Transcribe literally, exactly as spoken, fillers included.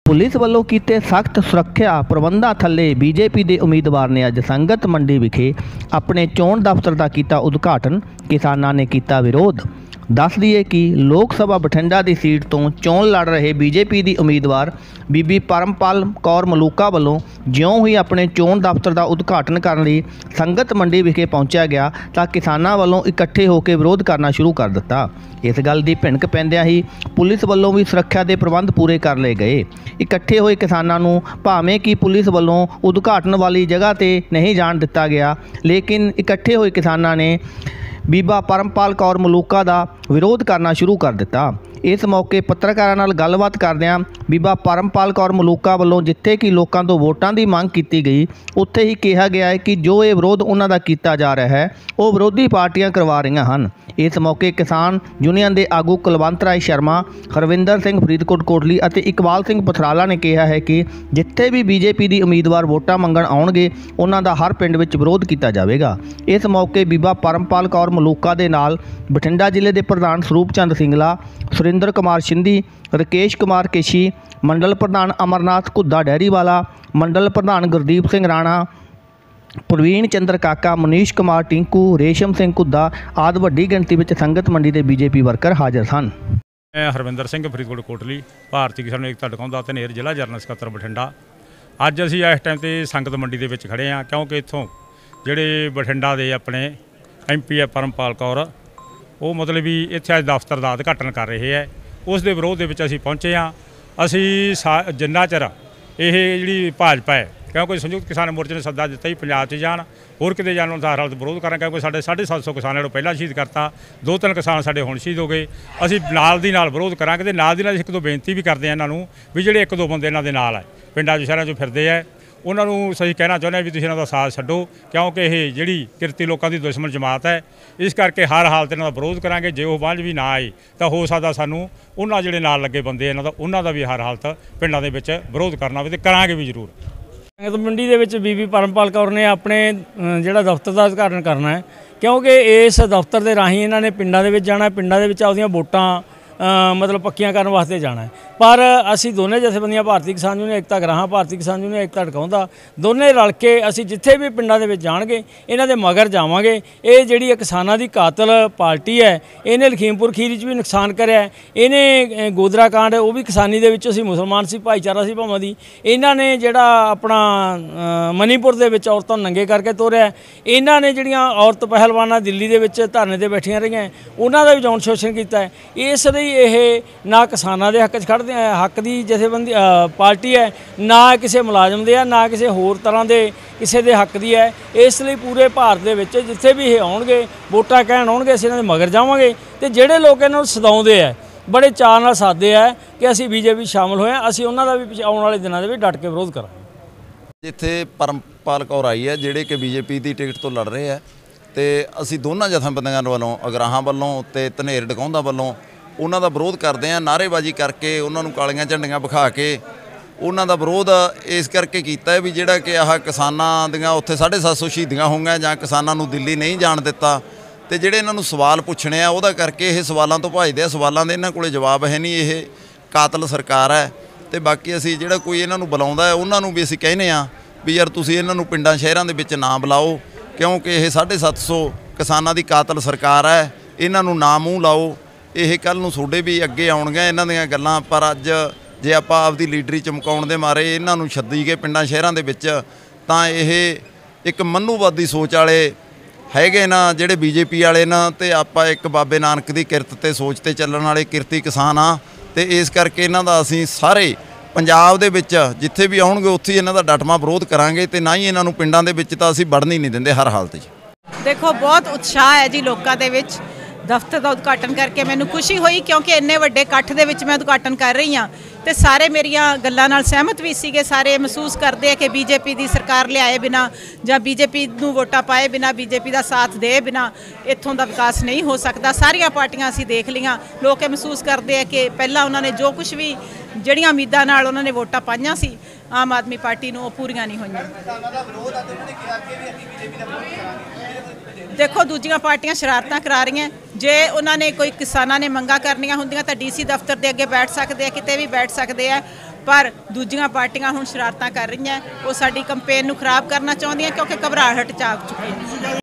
Police वालों कीते सख्त सुरक्षा प्रबंधां थले बीजेपी के उम्मीदवार ने अज संगत मंडी विखे अपने चोण दफ्तर का किया उद्घाटन। किसानां ने किया विरोध। दस दिए कि लोक सभा बठिंडा की सीट तो चोण लड़ रहे बीजेपी की उम्मीदवार बीबी परमपाल कौर मलूका वालों ज्यों ही अपने चोण दफ्तर का उद्घाटन करने लई संगत मंडी विखे पहुंचा गया तो किसानां वालों इकट्ठे होकर विरोध करना शुरू कर दिता। इस गल की भिनक पैंदियां ही पुलिस वालों भी सुरक्षा के प्रबंध पूरे कर लए गए। इकट्ठे होए किसानां नूं भावें कि पुलिस वालों उद्घाटन वाली जगह ते नहीं जाण दिता गया, लेकिन इकट्ठे होए किसानां ने बीबा परमपाल कौर मलूका का विरोध करना शुरू कर दिता। इस मौके पत्रकारां नाल गलबात करदिआं बीबा परमपाल कौर मलूका वालों जिथे कि लोगों तो वोटां की मांग की गई, उत्थे ही कहा गया है कि जो ये विरोध उन्हां दा कीता जा रहा है वो विरोधी पार्टियां करवा रही हैं। इस मौके किसान यूनियन के आगू कुलवंत राय शर्मा, हरविंदर सिंह फरीदकोट कोटली और इकबाल सिंह पथराला ने कहा है कि जिथे भी बीजेपी की उम्मीदवार वोटां मंगण आउणगे उन्हां दा हर पिंड विच विरोध किया जाएगा। इस मौके बीबा परमपाल कौर मलूका दे नाल बठिंडा जिले के प्रधान सरूप चंद सिंगला, सुरिंदर कुमार सिंधी, राकेश कुमार केशी, मंडल प्रधान अमरनाथ घुद्दा डेहरीवाला, मंडल प्रधान गुरदीप सिंह राणा, प्रवीण चंद्र काका, मनीष कुमार टिंकू, रेशम सिंह घुद्दा आदि वड्डी गिणती में संगत मंडी के बीजेपी वर्कर हाजिर सन। मैं हरविंदर सिंह फरीदकोट कोटली भारतीय किसान एकता टिकाउंदा धनेर जिला जनरल सकत्तर बठिंडा। अज असीं इस टाइम ते संगत मंडी दे विच खड़े हाँ क्योंकि इत्थों जिहड़े बठिंडा दे अपने एम पी है परमपाल कौर वो मतलब भी इत्थे अज दफ्तर का उद्घाटन कर रहे हैं। उस दे विरोध दे विच असीं पहुंचे हाँ। असीं सा जिन्ना चिर ये जिहड़ी भाजपा है क्योंकि संयुक्त किसान मोर्चे ने सद्दा दिता ही पंजाब च जाण होर किते जाण नूं हर हालत विरोध करें, क्योंकि साढ़े साढ़े सत्त सौ किसान जो पहला शहीद करता, दो तीन किसान साढ़े हुण शहीद हो गए। असीं नाल दी नाल विरोध करांगे ते नाल दी नाल एक दो बेनती भी करते हैं इन्हां नूं भी जिहड़े एक दो बंदे इन्हां दे नाल है पिंडां च शहरां च फिरदे है उन्हां नूं सही कहना चाहुंदे हैं भी तुसीं इन्हां दा साथ छड्डो, क्योंकि ये जिहड़ी किरती लोकां दी दुश्मन जमात है। इस करके हर हालत इन्हां दा विरोध करांगे। जे वो बांझ भी ना आए तो हो सकदा सानूं उन्हां जिहड़े नाल लगे बंदे इन्हां दा उन्हां दा भी हर हालत पिंडां दे विच विरोध करना होवे ते करांगे भी जरूर। संगत मंडी दे विच बीबी परमपाल कौर ने अपने जिहड़ा दफ्तर का उद्घाटन करना है, क्योंकि इस दफ्तर के राही इन्हां ने पिंडां दे विच जाना, पिंडां दे विच आपदियां वोटां मतलब पक्कियां करने वास्ते जाना है। पर असी दोनों जथेबंदियां भारतीय किसान यूनियन एकता गराहां, भारतीय किसान यूनियन एकता टिकाउंदा दोने रल के असी जिथे भी पिंडां दे विच जाणगे इन्हां दे मगर जावांगे। ये जिहड़ी किसानां दी कातल पार्टी है इहने लखीमपुर खीरी च भी नुकसान करिया, इहने गोदरा कांड वो भी किसानी दे विच असी मुसलमान सी भाईचारा सी भावां दी, इन्हां ने जिहड़ा अपना मणिपुर दे विच औरतां नंगे करके तोरिया, इन्हां ने जिहड़ियां औरत पहलवानां दिल्ली दे विच धरने ते बैठियां रहियां उन्हां दा भी यौन शोषण कीता है। इस लई यह ना किसानां दे हक च खड़दे हक की जथेबंदी पार्टी है, ना किसी मुलाजम दे है, ना किसी होर तरह के किसी के हक की है। इसलिए पूरे भारत दे विच जिथे भी ये आउणगे वोटां कहण आउणगे असीं इन्हां दे मगर जावांगे ते जिहड़े लोग इन्हां नूं सदाउंदे है बड़े चाअ नाल सादे है कि असीं बीजेपी शामिल होए असीं उन्हां दा भी आउण वाले दिनां दे विच डट के विरोध करांगे। जिथे परमपाल कौर आई है जिहड़े कि बीजेपी की टिकट तो लड़ रहे हैं तो असीं दोनों जथेबंदियां वालों अगराहां वालों ते धनेर टिकाउंदा वालों उन्हां दा विरोध करते हैं। नारेबाजी करके उन्होंने कालियां झंडियां विखा के उन्हां दा विरोध इस करके कीता है भी जिहड़ा कि आह किसानां दियां उत्थे साढ़े सत्त सौ शहीदियां होंगियां जां किसानां नूं दिल्ली नहीं जाण दिता ते जिहड़े इन्हां नूं सवाल पुछणे आ उहदा करके ये सवालों तो भजदे आ, सवालों दे इन्हां कोले जवाब है नहीं। ये कातल सरकार है ते बाकी असीं जिहड़ा कोई इन्हां नूं बुलाउंदा है उन्हां नूं भी असीं कहने आ भी यार तुसीं इन्हां नूं पिंडां शहरां दे विच ना बुलाओ, क्योंकि ये साढ़े सत्त सौ किसानां दी कातल सरकार है, इन्हां नूं ना मूँह लाओ। ये कल नूं सोडे भी अगे आउणगीਆਂ इन्हां दीयां गल्लां, पर अज जे आपां आपदी लीडरी चमकाउण दे मारे इन्हां नूं छड्डी गए पिंडां शहरां दे विच तां ये एक मन्नूवादी सोच वाले हैगे ना जिहड़े बीजेपी वाले ना, ते आपां एक बाबे नानक दी किरत ते सोच ते ਚੱਲਣ वाले किरती किसान आ ते इस करके इन्हां दा असीं सारे पंजाब दे विच जिथे भी आउणगे उत्थे इन्हां दा डटमा विरोध करांगे ते ना ही इन्हां नूं पिंडां दे विच तां असीं वड़न ही नहीं दिंदे हर हालत 'च। देखो बहुत उत्साह है जी लोगों के विच दफ्तर का उद्घाटन करके मैनू खुशी हुई, क्योंकि इन्ने वड्डे इकट्ठ दे विच मैं उद्घाटन कर रही हाँ तो सारे मेरिया गल्लां नाल सहमत भी सीगे। सारे महसूस करते हैं कि बीजेपी की सरकार लियाए बिना जां बीजेपी नूं वोटां पाए बिना बीजेपी का साथ दे बिना इत्थों का विकास नहीं हो सकता। सारिया पार्टियां असीं देख लियां, लोग महसूस करते हैं कि पहला उन्होंने जो कुछ भी जिहड़ियां उम्मीदां नाल उन्होंने वोटां पाईयां सी आम आदमी पार्टी नूं पूरीआं नहीं होईयां। देखो दूजियां पार्टियां शरारतां करा रही हैं, जे उन्होंने कोई किसानां ने मंगा करनियां हुंदियां तां डी सी दफ्तर के अगे बैठ सकते हैं, किते भी बैठ सकते हैं, ਪਰ ਦੂਜੀਆਂ ਪਾਰਟੀਆਂ ਹੁਣ ਸ਼ਰਾਰਤਾਂ ਕਰ ਰਹੀਆਂ, ਉਹ ਸਾਡੀ ਕੰਪੇਨ ਨੂੰ ਖਰਾਬ ਕਰਨਾ ਚਾਹੁੰਦੀਆਂ ਕਿਉਂਕਿ ਘਬਰਾਹਟ ਚ ਆ ਚੁੱਕੀ ਹੈ।